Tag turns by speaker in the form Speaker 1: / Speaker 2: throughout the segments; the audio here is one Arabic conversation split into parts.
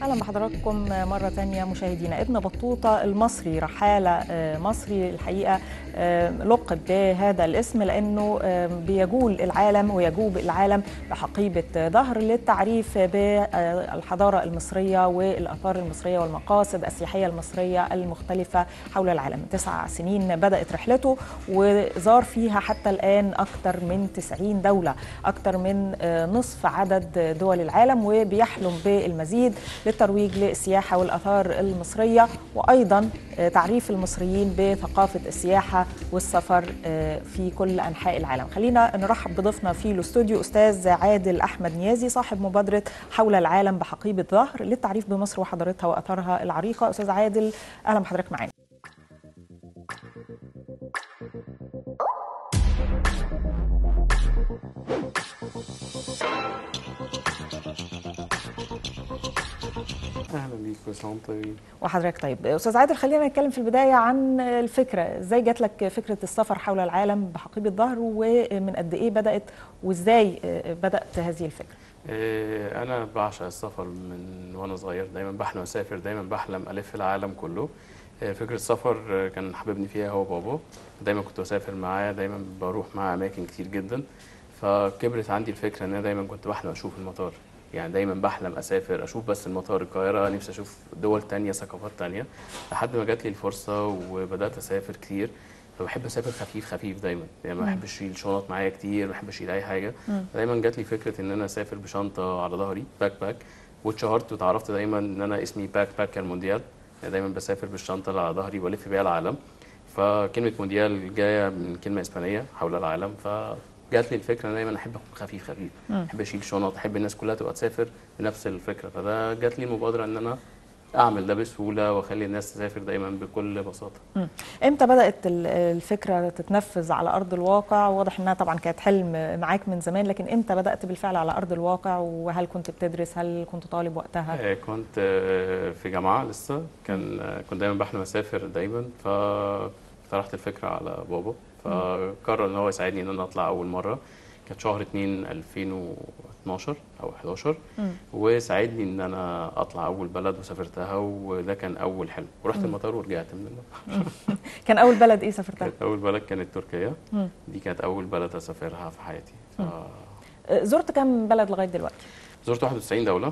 Speaker 1: أهلا بحضراتكم مرة تانية مشاهدينا. ابن بطوطة المصري رحالة مصري الحقيقة لقب بهذا الاسم لأنه بيجول العالم ويجوب العالم بحقيبة ظهر للتعريف بالحضارة المصرية والآثار المصرية والمقاصد السياحية المصرية المختلفة حول العالم. 9 سنين بدأت رحلته وزار فيها حتى الآن أكثر من 90 دولة، أكثر من نصف عدد دول العالم، وبيحلم بالمزيد للترويج للسياحة والآثار المصرية وأيضا تعريف المصريين بثقافة السياحة والسفر في كل أنحاء العالم. خلينا نرحب بضيفنا في الاستوديو أستاذ عادل أحمد نيازي، صاحب مبادرة حول العالم بحقيبة ظهر للتعريف بمصر وحضارتها وآثارها العريقة. أستاذ عادل أهلا بحضرتك معانا.
Speaker 2: اهلا بيك، كل سنه وانتم طيبين.
Speaker 1: وحضرتك طيب. استاذ عادل، خلينا نتكلم في البدايه عن الفكره، ازاي جات لك فكره السفر حول العالم بحقيبه ظهر، ومن قد ايه بدات، وازاي بدات هذه الفكره؟
Speaker 2: انا بعشق السفر من وانا صغير، دايما بحلم اسافر، دايما بحلم الف العالم كله. فكره السفر كان حببني فيها هو بابا، دايما كنت بسافر معاه، دايما بروح معاه اماكن كتير جدا. فكبرت عندي الفكره ان انا دايما كنت بحلم اشوف المطار، يعني دايما بحلم اسافر اشوف بس المطار القاهره، نفسي اشوف دول تانية، ثقافات تانية، لحد ما جات لي الفرصه وبدات اسافر كتير. فبحب اسافر خفيف خفيف دايما، يعني ما بحبش اشيل شنط معايا كتير، ما بحبش اشيل اي حاجه. فدايما جات لي فكره ان انا اسافر بشنطه على ظهري، باك باك، واتشهرت وتعرفت دايما ان انا اسمي باك باكر مونديال، يعني دايما بسافر بالشنطه اللي على ظهري والف بيها العالم. فكلمه مونديال جايه من كلمه اسبانيه حول العالم، جات لي الفكره ان انا دايما احب اكون خفيف خفيف، احب اشيل شنط، احب الناس كلها تبقى تسافر بنفس الفكره. فده جات لي المبادره ان انا اعمل ده بسهوله واخلي الناس تسافر دايما بكل بساطه.
Speaker 1: امتى بدات الفكره تتنفذ على ارض الواقع؟ واضح انها طبعا كانت حلم معاك من زمان، لكن امتى بدات بالفعل على ارض الواقع؟ وهل كنت بتدرس؟ هل كنت طالب وقتها؟
Speaker 2: كنت في جامعه لسه، كنت دايما بحلم اسافر دايما، فطرحت الفكره على بابا، فقرر ان هو يساعدني ان انا اطلع اول مره. كانت شهر 2 2012 او 11، وساعدني ان انا اطلع اول بلد وسافرتها، وده كان اول حلم، ورحت المطار ورجعت من المطار.
Speaker 1: كان اول بلد ايه سافرتها؟
Speaker 2: كانت اول بلد كانت تركيا، دي كانت اول بلد اسافرها في حياتي.
Speaker 1: زرت كم بلد لغايه دلوقتي؟
Speaker 2: زرت 91 دوله،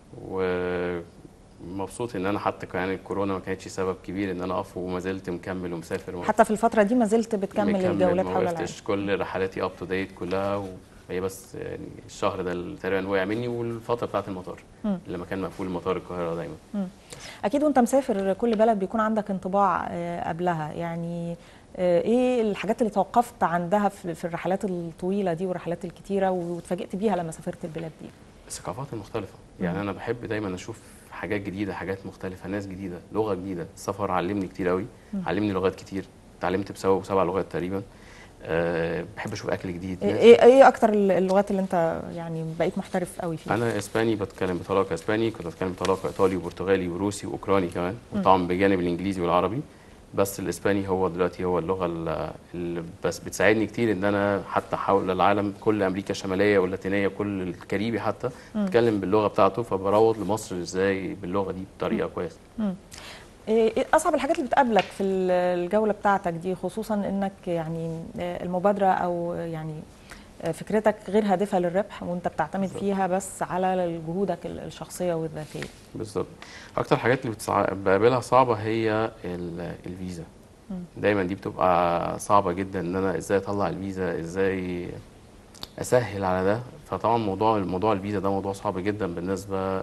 Speaker 2: ومبسوط ان انا حتى يعني الكورونا ما كانتش سبب كبير ان انا اقف، وما زلت مكمل ومسافر.
Speaker 1: حتى في الفتره دي ما زلت بتكمل الجولات حول العالم؟
Speaker 2: كل رحلاتي اب تو ديت كلها، هي بس يعني الشهر ده اللي تقريبا وقع مني، والفتره بتاعت المطار لما كان مقفول مطار القاهره دايما.
Speaker 1: اكيد وانت مسافر كل بلد بيكون عندك انطباع قبلها، يعني ايه الحاجات اللي توقفت عندها في الرحلات الطويله دي والرحلات الكتيره واتفاجئت بيها لما سافرت البلاد دي؟
Speaker 2: الثقافات المختلفه، يعني انا بحب دايما اشوف حاجات جديده، حاجات مختلفه، ناس جديده، لغه جديده. السفر علمني كتير قوي، علمني لغات كتير، اتعلمت بسبب 7 لغات تقريبا. بحب اشوف اكل جديد.
Speaker 1: ايه اكتر اللغات اللي انت يعني بقيت محترف قوي فيها؟
Speaker 2: انا اسباني، بتكلم بطلاقه اسباني، كنت بتكلم بطلاقه ايطالي وبرتغالي وروسي واوكراني كمان، وطبعا بجانب الانجليزي والعربي. بس الاسباني هو دلوقتي هو اللغه اللي بس بتساعدني كتير ان انا حتى حول العالم، كل امريكا الشماليه واللاتينيه، كل الكاريبي حتى بتكلم باللغه بتاعته، فبروض لمصر ازاي باللغه دي بطريقه كويسه.
Speaker 1: ايه اصعب الحاجات اللي بتقابلك في الجوله بتاعتك دي، خصوصا انك يعني المبادره او يعني فكرتك غير هادفه للربح وانت بتعتمد بالزبط. فيها بس على جهودك الشخصيه والذاتيه؟
Speaker 2: بالظبط. اكتر الحاجات اللي بقابلها صعبه هي الفيزا. دايما دي بتبقى صعبه جدا، ان انا ازاي اطلع الفيزا، ازاي اسهل على ده. فطبعا موضوع الفيزا ده موضوع صعب جدا بالنسبه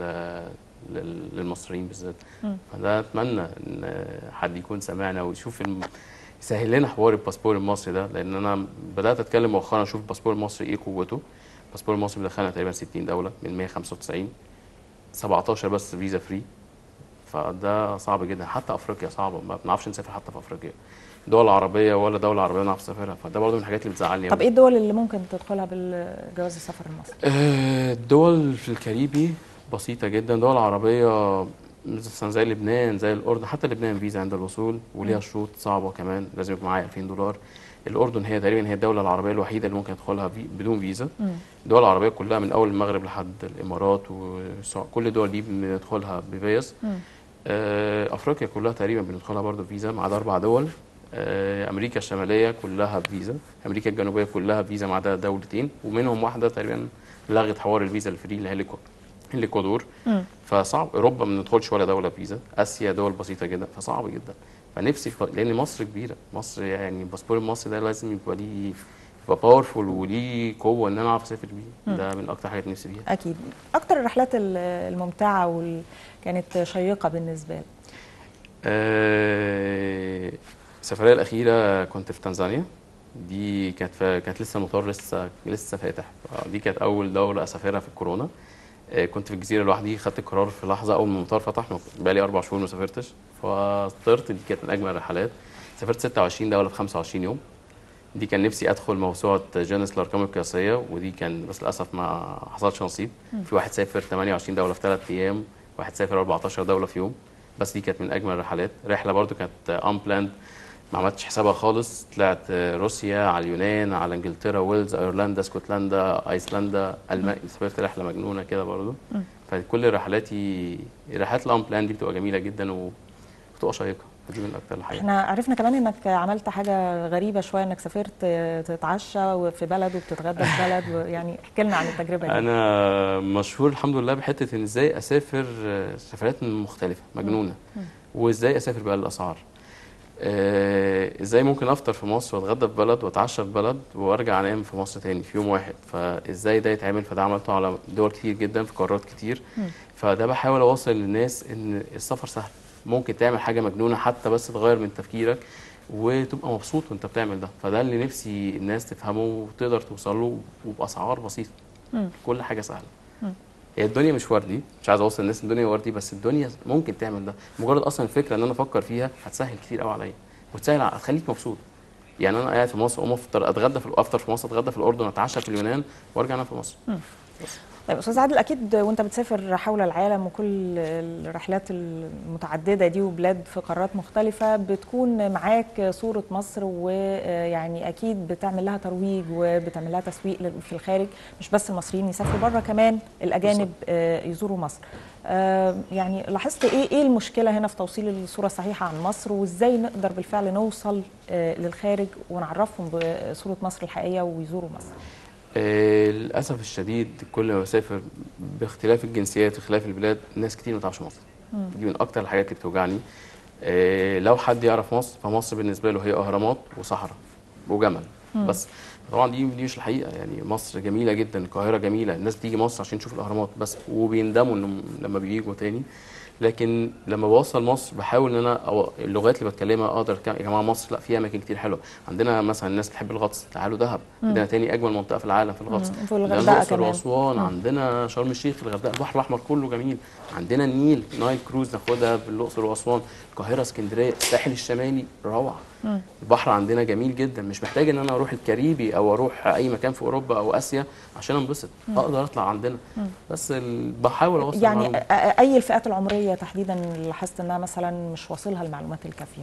Speaker 2: للمصريين بالذات. فده اتمنى ان حد يكون سمعنا ويشوف يسهل لنا حوار الباسبور المصري ده، لان انا بدات اتكلم مؤخرا اشوف الباسبور المصري ايه قوته. الباسبور المصري بيدخلنا تقريبا 60 دوله من 195، 17 بس فيزا فري. فده صعب جدا، حتى افريقيا صعبه، ما بنعرفش نسافر حتى في افريقيا، دول عربيه ولا دوله عربيه نعرف نسافرها. فده برضه من الحاجات اللي بتزعلني.
Speaker 1: طب ايه الدول اللي ممكن تدخلها بالجواز السفر المصري؟
Speaker 2: الدول في الكاريبي بسيطه جدا، دول عربيه مثلا زي لبنان، زي الاردن. حتى لبنان فيزا عند الوصول وليها شروط صعبه كمان، لازم يكون معايا $2000. الاردن هي تقريبا هي الدوله العربيه الوحيده اللي ممكن يدخلها بدون فيزا. الدول العربيه كلها من اول المغرب لحد الامارات وكل الدول دي بندخلها بفيز. افريقيا كلها تقريبا بندخلها برضه فيزا ما عدا 4 دول. امريكا الشماليه كلها بفيزا، امريكا الجنوبيه كلها فيزا ما عدا دولتين، ومنهم واحده تقريبا لغت حوار الفيزا الفري اللي هي الاكوادور. فصعب. اوروبا ما بندخلش ولا دوله فيزا، اسيا دول بسيطه جدا، فصعب جدا. فنفسي لان مصر كبيره، مصر يعني الباسبور المصري ده لازم يبقى ليه، يبقى باورفول وليه قوه ان انا اعرف اسافر بيه. ده من اكتر حاجات نفسي فيها.
Speaker 1: اكيد. اكتر الرحلات الممتعه كانت شيقه بالنسبه لك؟
Speaker 2: السفريه الاخيره كنت في تنزانيا. دي كانت لسه المطار لسه فاتح. دي كانت اول دوله اسافرها في الكورونا. كنت في الجزيره لوحدي، خدت القرار في لحظه اول ما المطار فتح. بقالي 4 شهور ما سافرتش، فطرت. دي كانت من اجمل الرحلات. سافرت 26 دوله في 25 يوم. دي كان نفسي ادخل موسوعه جينيس الارقام القياسيه، ودي كان بس للاسف ما حصلش نصيب. في واحد سافر 28 دوله في 3 ايام، واحد سافر 14 دوله في يوم. بس دي كانت من اجمل الرحلات. رحله برضو كانت امبلاند، ما عملتش حسابها خالص. طلعت روسيا على اليونان على انجلترا ويلز ايرلندا اسكتلندا ايسلندا المانيا. سافرت رحله مجنونه كده برضو. فكل رحلاتي رحلات الامبلاند دي بتبقى جميله جدا وبتبقى شيقه. دي من اكتر الحاجات.
Speaker 1: احنا عرفنا كمان انك عملت حاجه غريبه شويه، انك سافرت تتعشى في بلد وبتتغدى في بلد، يعني احكي لنا عن التجربه دي.
Speaker 2: انا مشهور الحمد لله بحته ان ازاي اسافر سفرات مختلفه مجنونه، وازاي اسافر بقى الاسعار. ازاي ممكن افطر في مصر واتغدى في بلد واتعشى في بلد وارجع انام في مصر تاني في يوم واحد. فازاي ده يتعمل؟ فده عملته على دول كتير جدا في قارات كتير. فده بحاول اوصل للناس ان السفر سهل، ممكن تعمل حاجه مجنونه حتى بس تغير من تفكيرك وتبقى مبسوط وانت بتعمل ده. فده اللي نفسي الناس تفهمه وتقدر توصل له وباسعار بسيطه. كل حاجه سهله. هي الدنيا مش وردي، مش عايز اوصل الناس الدنيا وردي، بس الدنيا ممكن تعمل ده. مجرد اصلا الفكره ان انا افكر فيها هتسهل كتير قوي عليا، وتسهل هتخليك مبسوط. يعني انا قاعد في مصر اقوم افطر في مصر، اتغدى في الاردن، اتعشى في اليونان، وارجع انام في مصر.
Speaker 1: طيب استاذ عادل، اكيد وانت بتسافر حول العالم وكل الرحلات المتعدده دي وبلاد في قارات مختلفه، بتكون معاك صوره مصر، ويعني اكيد بتعمل لها ترويج وبتعمل لها تسويق في الخارج. مش بس المصريين يسافروا بره، كمان الاجانب يزوروا مصر. يعني لاحظت ايه المشكله هنا في توصيل الصوره الصحيحه عن مصر، وازاي نقدر بالفعل نوصل للخارج ونعرفهم بصوره مصر الحقيقيه ويزوروا مصر؟
Speaker 2: للاسف الشديد كل ما بسافر باختلاف الجنسيات واختلاف البلاد، ناس كتير ما تعرفش مصر. دي من اكتر الحاجات اللي بتوجعني. لو حد يعرف مصر، فمصر بالنسبه له هي اهرامات وصحراء وجمل بس. طبعا دي مش الحقيقه. يعني مصر جميله جدا، القاهره جميله، الناس بتيجي مصر عشان تشوف الاهرامات بس، وبيندموا انهم لما بييجوا تاني. لكن لما بوصل مصر بحاول ان انا أو اللغات اللي بتكلمها اقدر يا جماعه مصر لا فيها اماكن كتير حلوه. عندنا مثلا الناس بتحب الغطس، تعالوا دهب. عندنا تاني اجمل منطقه في العالم في الغطس. عندنا الاقصر واسوان، عندنا شرم الشيخ، الغردقه، البحر الاحمر كله جميل. عندنا النيل، نايل كروز ناخدها في الاقصر واسوان، القاهره، اسكندريه، الساحل الشمالي روعه. البحر عندنا جميل جدا، مش محتاج ان انا اروح الكاريبي او اروح اي مكان في اوروبا او اسيا عشان انبسط. اقدر اطلع عندنا. بس بحاول اوصل
Speaker 1: يعني
Speaker 2: المعلومة.
Speaker 1: اي الفئات العمريه تحديدا لاحظت انها مثلا مش واصلها المعلومات الكافيه؟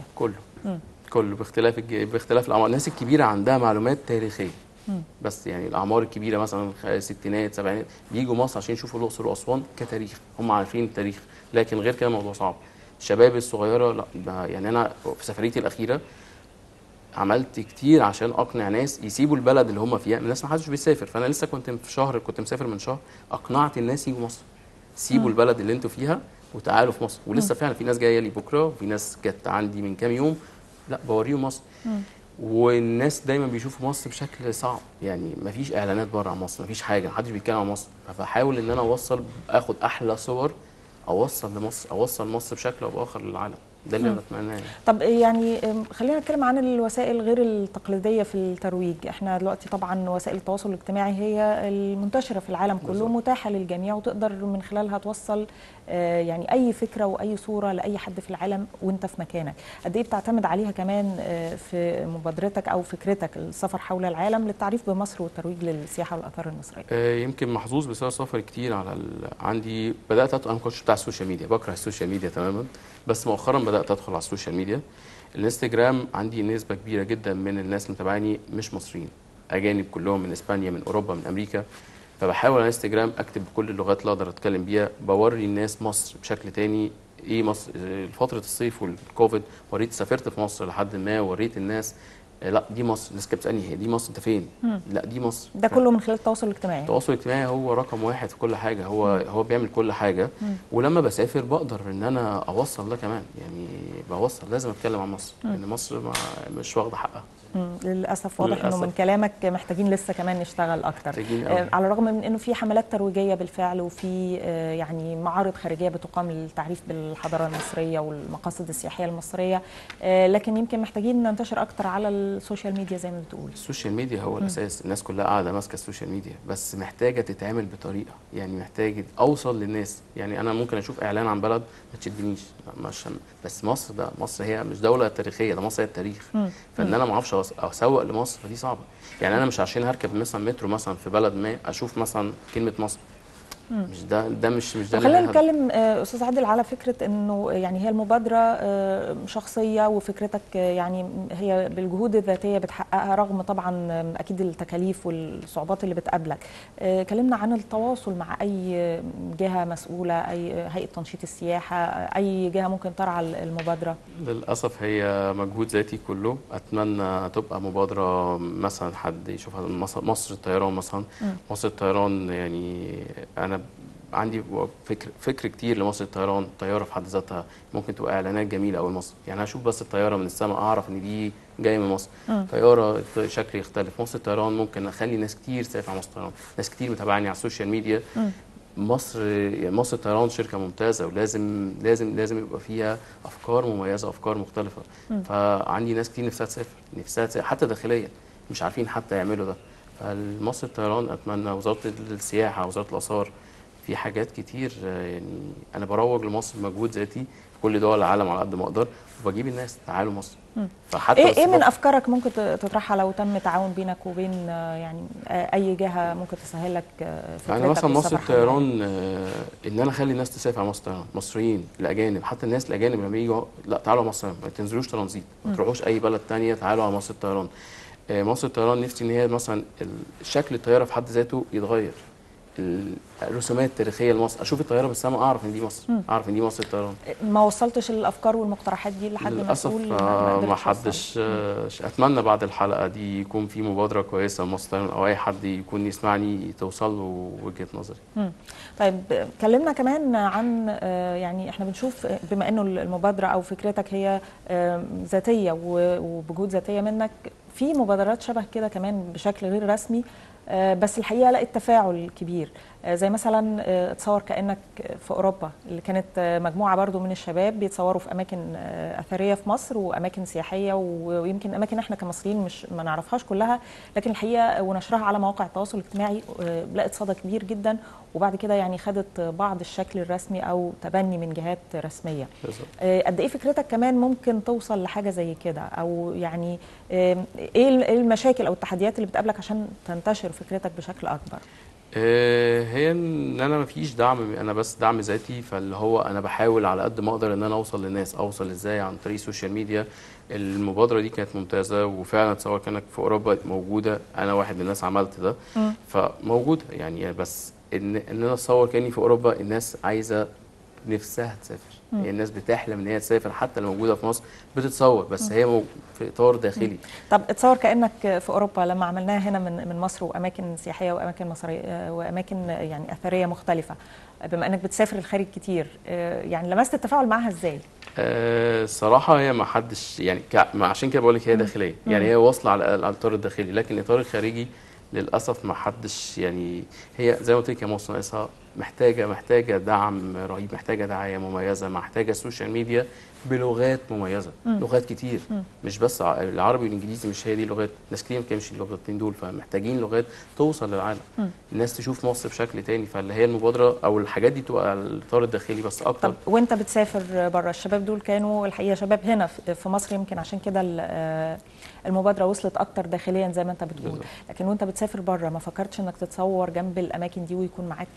Speaker 2: كله باختلاف الاعمار. الناس الكبيره عندها معلومات تاريخيه بس. يعني الاعمار الكبيره مثلا ستينات سبعينات بيجوا مصر عشان يشوفوا الاقصر واسوان كتاريخ، هم عارفين التاريخ. لكن غير كده الموضوع صعب. الشباب الصغيره لا. يعني انا في سفريتي الاخيره عملت كتير عشان اقنع ناس يسيبوا البلد اللي هم فيها. الناس ما حدش بيسافر، فانا لسه كنت مسافر من شهر، اقنعت الناس يجوا مصر. سيبوا البلد اللي انتوا فيها وتعالوا في مصر. ولسه فعلا في ناس جايه لي بكره، وفي ناس جت عندي من كام يوم. لا بوريهم مصر. والناس دايما بيشوفوا مصر بشكل صعب. يعني ما فيش اعلانات بره عن مصر، ما فيش حاجه، ما حدش بيتكلم عن مصر. فبحاول ان انا اخد احلى صور، اوصل مصر بشكل او باخر للعالم. ده اللي انا بتمناه يعني.
Speaker 1: طب يعني خلينا نتكلم عن الوسائل غير التقليديه في الترويج. احنا دلوقتي طبعا وسائل التواصل الاجتماعي هي المنتشره في العالم كله، متاحه للجميع، وتقدر من خلالها توصل يعني اي فكره واي صوره لاي حد في العالم وانت في مكانك. قد ايه بتعتمد عليها كمان في مبادرتك او فكرتك السفر حول العالم للتعريف بمصر والترويج للسياحه والاثار المصريه؟
Speaker 2: يمكن محظوظ بسبب سفري كتير عندي بدات انا ما كنتش بتاع السوشيال ميديا، بكره السوشيال ميديا تماما. بس مؤخرا بدات ادخل على السوشيال ميديا. الانستجرام عندي نسبه كبيره جدا من الناس اللي متابعاني مش مصريين، اجانب كلهم من اسبانيا، من اوروبا، من امريكا. فبحاول على انستجرام اكتب بكل اللغات اللي اقدر اتكلم بيها، بوري الناس مصر بشكل تاني. ايه مصر فتره الصيف والكوفيد، سافرت في مصر لحد ما وريت الناس لا دي مصر. الناس كانت بتسالني هي دي مصر انت فين؟ لا دي مصر.
Speaker 1: ده كله من خلال التواصل الاجتماعي.
Speaker 2: التواصل الاجتماعي هو رقم واحد في كل حاجه، هو بيعمل كل حاجه. ولما بسافر بقدر ان انا اوصل ده كمان، يعني بوصل لازم اتكلم عن مصر لان مصر مش واخده حقها.
Speaker 1: للاسف واضح انه من كلامك محتاجين لسه كمان نشتغل اكتر. على الرغم من انه في حملات ترويجيه بالفعل وفي يعني معارض خارجيه بتقام للتعريف بالحضاره المصريه والمقاصد السياحيه المصريه، لكن يمكن محتاجين ننتشر اكتر على السوشيال ميديا زي ما بتقول.
Speaker 2: السوشيال ميديا هو الاساس، الناس كلها قاعده ماسكه السوشيال ميديا، بس محتاجه تتعمل بطريقه، يعني محتاج اوصل للناس. يعني انا ممكن اشوف اعلان عن بلد ما تشدنيش، بس مصر ده مصر هي مش دوله تاريخيه، ده مصر هي التاريخ. فان انا ما اعرفش اسوق لمصر فدي صعبه. يعني انا مش عشان هركب مثلا مترو مثلا في بلد ما اشوف مثلا كلمه مصر، مش ده مش ده.
Speaker 1: خلينا نتكلم استاذ عادل على فكره انه يعني هي المبادره شخصيه، وفكرتك يعني هي بالجهود الذاتيه بتحققها رغم طبعا اكيد التكاليف والصعوبات اللي بتقابلك. كلمنا عن التواصل مع اي جهه مسؤوله، اي هيئه تنشيط السياحه، اي جهه ممكن ترعى المبادره.
Speaker 2: للاسف هي مجهود ذاتي كله. اتمنى تبقى مبادره مثلا حد يشوفها، مصر الطيران مثلا. مصر الطيران يعني انا عندي فكر كتير لمصر الطيران. الطياره في حد ذاتها ممكن تبقى اعلانات جميله قوي لمصر، يعني اشوف بس الطياره من السماء اعرف ان دي جايه من مصر. طياره شكل يختلف. مصر الطيران ممكن اخلي ناس كتير تسافر على مصر الطيران، ناس كتير متابعاني على السوشيال ميديا. مصر الطيران شركه ممتازه، ولازم لازم لازم يبقى فيها افكار مميزه، افكار مختلفه. فعندي ناس كتير نفسها تسافر حتى داخليا، مش عارفين حتى يعملوا ده. فمصر الطيران اتمنى وزاره السياحه، وزاره الاثار، في حاجات كتير. يعني انا بروج لمصر بمجهود ذاتي في كل دول العالم على قد ما اقدر، وبجيب الناس تعالوا مصر.
Speaker 1: فحتى ايه من افكارك ممكن تطرحها لو تم تعاون بينك وبين يعني اي جهه ممكن تسهل لك فكرتك؟
Speaker 2: يعني مثلا مصر الطيران ان انا اخلي الناس تسافر على مصر الطيران، مصريين الاجانب، حتى الناس الاجانب لما يجوا لا تعالوا على مصر، ما تنزلوش ترانزيت، ما تروحوش اي بلد ثانيه، تعالوا على مصر الطيران. مصر الطيران نفسي ان هي مثلا شكل الطياره في حد ذاته يتغير، الرسومات التاريخيه لمصر، اشوف الطياره من السماء اعرف ان دي مصر، اعرف ان دي مصر الطيران.
Speaker 1: ما وصلتش الافكار والمقترحات دي لحد مسؤول؟
Speaker 2: للاسف ما حدش. اتمنى بعد الحلقه دي يكون في مبادره كويسه لمصر الطيران، او اي حد يكون يسمعني توصل له وجهه نظري.
Speaker 1: طيب كلمنا كمان عن يعني احنا بنشوف بما انه المبادره او فكرتك هي ذاتيه وبجهود ذاتيه منك، في مبادرات شبه كده كمان بشكل غير رسمي، بس الحقيقه لقيت تفاعل كبير. زي مثلا اتصور كانك في اوروبا، اللي كانت مجموعه برضو من الشباب بيتصوروا في اماكن اثريه في مصر واماكن سياحيه، ويمكن اماكن احنا كمصريين مش ما نعرفهاش كلها، لكن الحقيقه ونشرها على مواقع التواصل الاجتماعي لقت صدى كبير جدا، وبعد كده يعني خدت بعض الشكل الرسمي او تبني من جهات رسميه. قد ايه فكرتك كمان ممكن توصل لحاجه زي كده، او يعني ايه المشاكل او التحديات اللي بتقابلك عشان تنتشر فكرتك بشكل اكبر؟
Speaker 2: هي ان انا مفيش دعم، انا بس دعم ذاتي. فاللي هو انا بحاول على قد ما اقدر ان انا اوصل للناس. اوصل ازاي؟ عن طريق السوشيال ميديا. المبادره دي كانت ممتازه، وفعلا تصور كانك في اوروبا موجوده، انا واحد من الناس عملت ده. فموجوده يعني، بس ان انا اتصور كاني في اوروبا. الناس عايزه نفسها تسافر، يعني الناس بتحلم ان هي تسافر، حتى لو موجوده في مصر بتتصور، بس هي في اطار داخلي.
Speaker 1: طب اتصور كانك في اوروبا لما عملناها هنا من مصر، واماكن سياحيه واماكن مصريه واماكن يعني اثريه مختلفه، بما انك بتسافر الخارج كتير، يعني لمست التفاعل معها ازاي؟
Speaker 2: الصراحه هي ما حدش يعني عشان كده بقول لك هي داخليه، يعني هي واصله على الاطار الداخلي، لكن الاطار الخارجي للاسف ما حدش. يعني هي زي ما قلت لك يا مصر ناقصها، محتاجه دعم رهيب، محتاجه دعايه مميزه، محتاجه السوشيال ميديا بلغات مميزه، لغات كتير، مش بس العربي والانجليزي، مش هي دي لغات ناس كتير ما بتمشي اللغتين دول. فمحتاجين لغات توصل للعالم، الناس تشوف مصر بشكل تاني. فاللي هي المبادره او الحاجات دي تبقى على الاطار الداخلي بس اكتر.
Speaker 1: طب وانت بتسافر بره، الشباب دول كانوا الحقيقه شباب هنا في مصر، يمكن عشان كده المبادره وصلت اكتر داخليا زي ما انت بتقول، لكن وانت بتسافر بره ما فكرتش انك تتصور جنب الاماكن دي ويكون معاك صورك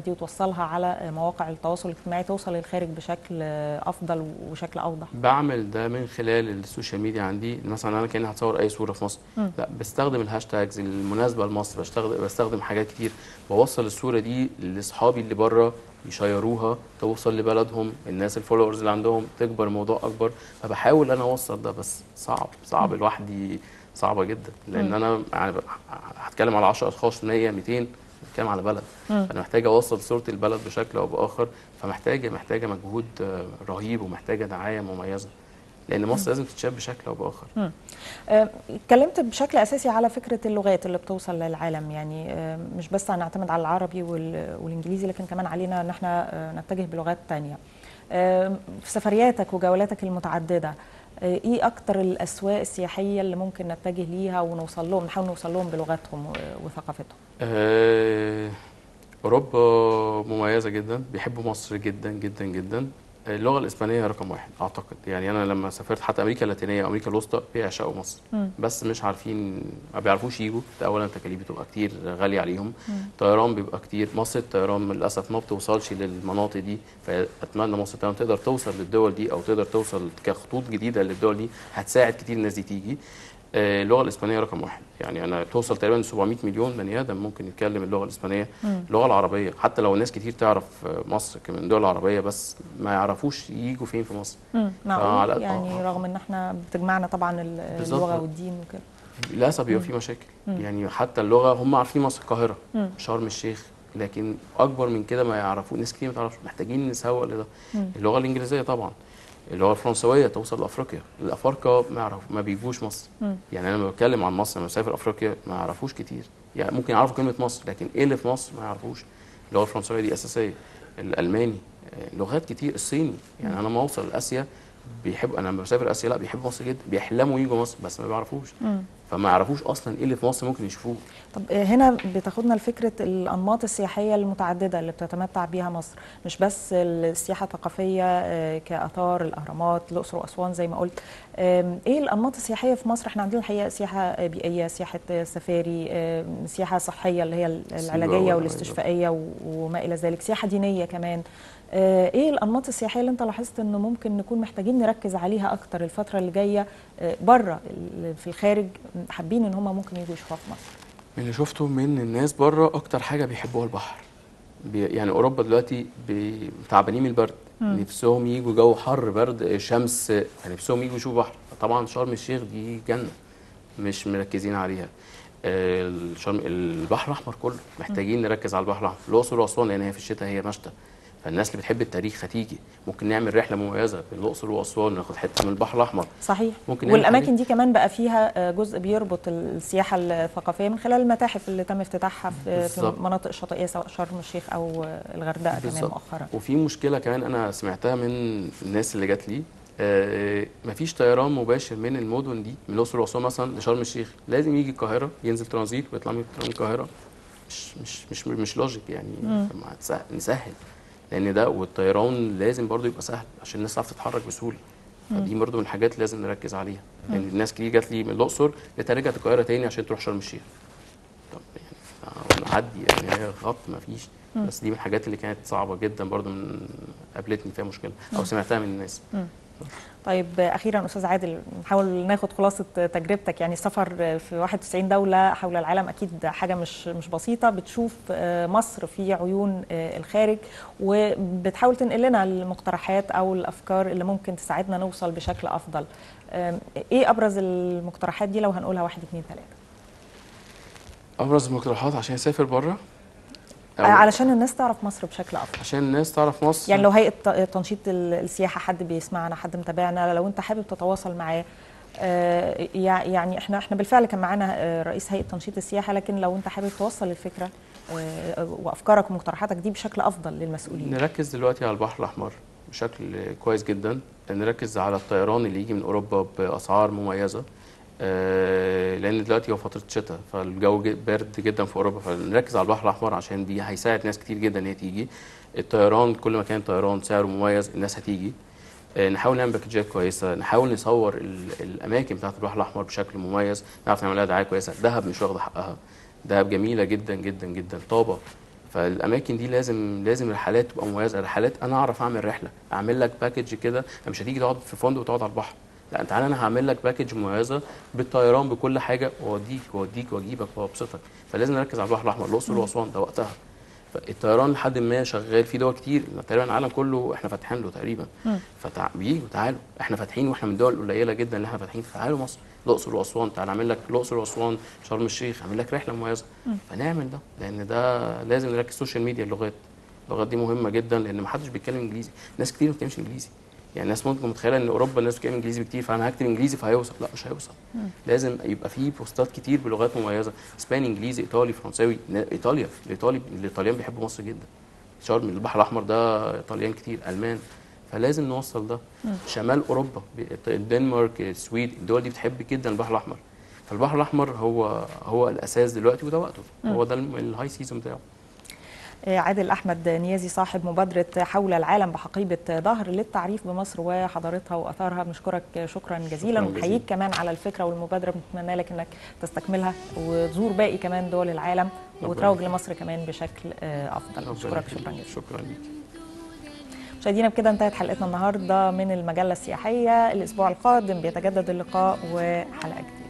Speaker 1: دي وتوصلها على مواقع التواصل الاجتماعي توصل للخارج بشكل افضل وشكل اوضح؟
Speaker 2: بعمل ده من خلال السوشيال ميديا عندي. مثلا انا كاني هتصور اي صوره في مصر، لا بستخدم الهاشتاجز المناسبه لمصر، بستخدم حاجات كتير، بوصل الصوره دي لاصحابي اللي بره يشيروها، توصل لبلدهم، الناس الفولورز اللي عندهم تكبر، الموضوع اكبر. فبحاول انا اوصل ده، بس صعب لوحدي، صعبه جدا، لان انا يعني هتكلم على 10 اشخاص، 100 200، بتكلم على بلد. فانا محتاج اوصل صوره البلد بشكل او باخر، فمحتاجه مجهود رهيب، ومحتاجه دعايه مميزه، لان مصر لازم تتشاف بشكل او باخر.
Speaker 1: اتكلمت بشكل اساسي على فكره اللغات اللي بتوصل للعالم، يعني مش بس هنعتمد على العربي والانجليزي، لكن كمان علينا ان احنا نتجه بلغات تانية. في سفرياتك وجولاتك المتعدده، ايه اكتر الاسواق السياحيه اللي ممكن نتجه ليها ونوصل لهم، نحاول نوصل لهم بلغتهم وثقافتهم؟
Speaker 2: اوروبا مميزه جدا، بيحبوا مصر جدا جدا جدا. اللغه الاسبانيه رقم واحد اعتقد، يعني انا لما سافرت حتى امريكا اللاتينيه وامريكا الوسطى بيعشقوا مصر. بس مش عارفين، ما بيعرفوش يجوا. ده اولا التكاليف بتبقى كتير غاليه عليهم، الطيران بيبقى كتير، مصر الطيران للاسف ما بتوصلش للمناطق دي. فاتمنى مصر الطيران تقدر توصل للدول دي، او تقدر توصل كخطوط جديده للدول دي، هتساعد كتير الناس دي تيجي. اللغه الاسبانيه رقم واحد، يعني انا توصل تقريبا 700 مليون بني ادم ممكن يتكلم اللغه الاسبانيه. اللغه العربيه، حتى لو ناس كتير تعرف مصر من الدول العربيه، بس ما يعرفوش يجوا فين في مصر.
Speaker 1: معقول يعني رغم ان احنا بتجمعنا طبعا اللغه والدين وكده،
Speaker 2: للاسف بيبقى في مشاكل. يعني حتى اللغه هم عارفين مصر القاهره، شرم الشيخ، لكن اكبر من كده ما يعرفوا، ناس كتير ما تعرفش، محتاجين نسوق لده. اللغه الانجليزيه طبعا، اللغه الفرنسويه توصل لافريقيا، الافارقه ما بيجوش مصر. يعني انا لما بتكلم عن مصر، لما بسافر افريقيا ما يعرفوش كتير، يعني ممكن يعرفوا كلمه مصر، لكن ايه اللي في مصر ما يعرفوش. اللغه الفرنسويه دي اساسيه، الالماني، لغات كتير، الصيني. يعني انا لما اوصل لاسيا بيحبوا، انا لما بسافر اسيا لا بيحبوا مصر جدا، بيحلموا يجوا مصر، بس ما بيعرفوش. فما يعرفوش اصلا ايه اللي في مصر ممكن يشوفوه.
Speaker 1: طب هنا بتاخدنا لفكره الانماط السياحيه المتعدده اللي بتتمتع بيها مصر، مش بس السياحه الثقافيه كاثار الاهرامات الاقصر واسوان زي ما قلت. ايه الانماط السياحيه في مصر؟ احنا عندنا الحقيقه سياحه بيئيه، سياحه سفاري، سياحه صحيه اللي هي العلاجيه والاستشفائيه وما الى ذلك، سياحه دينيه كمان. ايه الانماط السياحيه اللي انت لاحظت انه ممكن نكون محتاجين نركز عليها اكتر الفتره اللي جايه بره في الخارج، حابين ان هم ممكن يجوا يشوفوها في مصر؟
Speaker 2: اللي شفته من الناس بره اكتر حاجه بيحبوها البحر. يعني اوروبا دلوقتي تعبانين من البرد، نفسهم يجوا جو حر برد شمس، يعني نفسهم يجوا يشوفوا بحر. طبعا شرم الشيخ دي جنه، مش مركزين عليها. البحر الاحمر كله محتاجين نركز على البحر الاحمر. الاقصر واسوان لان هي في الشتاء هي مشتى، فالناس اللي بتحب التاريخ هتيجي. ممكن نعمل رحله مميزه في الاقصر واسوان، ناخد حته من البحر الاحمر.
Speaker 1: صحيح. والاماكن دي كمان بقى فيها جزء بيربط السياحه الثقافيه من خلال المتاحف اللي تم افتتاحها في مناطق شاطئيه سواء شرم الشيخ او الغردقه كمان مؤخرا.
Speaker 2: وفي مشكله كمان انا سمعتها من الناس اللي جات لي، مفيش طيران مباشر من المدن دي، من الاقصر واسوان مثلا لشرم الشيخ، لازم يجي القاهره، ينزل ترانزيت ويطلع من القاهره. مش لوجيك يعني. نسهل، لان ده والطيران لازم برضو يبقى سهل عشان الناس تعرف تتحرك بسهوله. فدي برضو من الحاجات اللي لازم نركز عليها، لان الناس كتير جات لي من الاقصر رجعت القاهره تاني عشان تروح شرم الشيخ. طب يعني نعدي، يعني هي خط ما فيش. بس دي من الحاجات اللي كانت صعبه جدا برضو، قابلتني فيها مشكله او سمعتها من الناس.
Speaker 1: طيب اخيرا استاذ عادل، نحاول ناخد خلاصه تجربتك. يعني السفر في 91 دوله حول العالم اكيد حاجه مش بسيطه، بتشوف مصر في عيون الخارج وبتحاول تنقل لنا المقترحات او الافكار اللي ممكن تساعدنا نوصل بشكل افضل. ايه ابرز المقترحات دي لو هنقولها 1 2 3؟
Speaker 2: ابرز المقترحات عشان اسافر بره،
Speaker 1: علشان الناس تعرف مصر بشكل افضل.
Speaker 2: عشان الناس تعرف مصر،
Speaker 1: يعني لو هيئه تنشيط السياحه حد بيسمعنا، حد متابعنا، لو انت حابب تتواصل معاه، يعني احنا بالفعل كان معانا رئيس هيئه تنشيط السياحه، لكن لو انت حابب توصل الفكره وافكارك ومقترحاتك دي بشكل افضل للمسؤولين.
Speaker 2: نركز دلوقتي على البحر الاحمر بشكل كويس جدا، نركز على الطيران اللي يجي من اوروبا باسعار مميزه، لان دلوقتي هو فتره شتاء فالجو بارد جدا في اوروبا، فنركز على البحر الاحمر عشان دي هيساعد ناس كتير جدا ان هي تيجي. الطيران كل ما كان طيران سعره مميز الناس هتيجي. نحاول نعمل باكجات كويسه، نحاول نصور الاماكن بتاعت البحر الاحمر بشكل مميز، نعرف نعمل لها دعايه كويسه. دهب مش واخده حقها، دهب جميله جدا جدا جدا. طابه فالاماكن دي لازم رحلات تبقى مميزه، رحلات انا اعرف اعمل رحله، اعمل لك باكج كده، مش هتيجي تقعد في فندق وتقعد على البحر، لا تعالى انا هعمل لك باكج مميزه بالطيران بكل حاجه، واوديك واجيبك وابسطك. فلازم نركز على البحر الاحمر، الاقصر واسوان ده وقتها. فالطيران لحد ما شغال في دول كتير، تقريبا العالم كله احنا فاتحين له تقريبا، بيجوا تعالوا احنا فاتحين، واحنا من الدول القليله جدا اللي احنا فاتحين، تعالوا مصر الاقصر واسوان، تعالى اعمل لك الاقصر واسوان، شرم الشيخ اعمل لك رحله مميزه. فنعمل ده، لان ده لازم نركز. السوشيال ميديا، اللغات دي مهمه جدا، لان ما حدش بيتكلم انجليزي، ناس كتير ما بتتكلمش انجليزي. يعني الناس ممكن متخيله ان اوروبا الناس بتتكلم انجليزي كتير، فانا هكتب انجليزي فهيوصل، لا مش هيوصل. لازم يبقى في بوستات كتير بلغات مميزه، اسباني، انجليزي، ايطالي، فرنساوي. ايطاليا، الايطاليان بيحبوا مصر جدا، شرم البحر الاحمر ده ايطاليان كتير، المان، فلازم نوصل ده. شمال اوروبا، الدنمارك، السويد، الدول دي بتحب جدا البحر الاحمر. فالبحر الاحمر هو الاساس دلوقتي، وده وقته، هو ده الهاي سيزون بتاعه.
Speaker 1: عادل أحمد نيازي صاحب مبادرة حول العالم بحقيبة ظهر للتعريف بمصر وحضارتها وأثارها، بنشكرك شكرا جزيلا، ونحييك كمان على الفكرة والمبادرة، بنتمنى لك أنك تستكملها وتزور باقي كمان دول العالم وتروج لمصر كمان بشكل أفضل. بنشكرك شكرا جزيلا.
Speaker 2: شكرا لك.
Speaker 1: مشاهدينا بكده انتهت حلقتنا النهارده من المجلة السياحية. الأسبوع القادم بيتجدد اللقاء وحلقة جديدة.